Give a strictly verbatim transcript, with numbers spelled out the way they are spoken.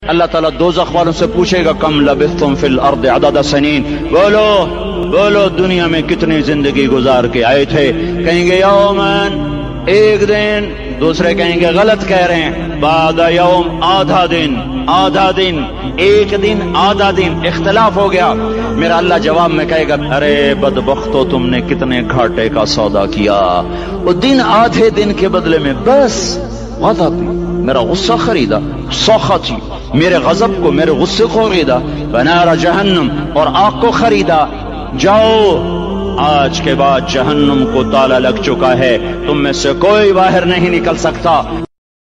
अल्लाह ताला दोज़ख वालों से पूछेगा कम लबिस्तुम फिल अर्द अदद सनीन, बोलो बोलो दुनिया में कितनी जिंदगी गुजार के आए थे। कहेंगे यौमन, एक दिन। दूसरे कहेंगे गलत कह रहे हैं, बादा यौम, आधा दिन, आधा दिन, एक दिन, आधा दिन, इख्तिलाफ हो गया। मेरा अल्लाह जवाब में कहेगा अरे बदबख्तो, तुमने कितने घाटे का सौदा किया। वो दिन आधे दिन के बदले में बस गज़ब, मेरा गुस्सा खरीदा, सौखती, मेरे गजब को, मेरे गुस्से को खरीदा, बनारा जहन्नम, और आग को खरीदा। जाओ, आज के बाद जहन्नम को ताला लग चुका है, तुम में से कोई बाहर नहीं निकल सकता।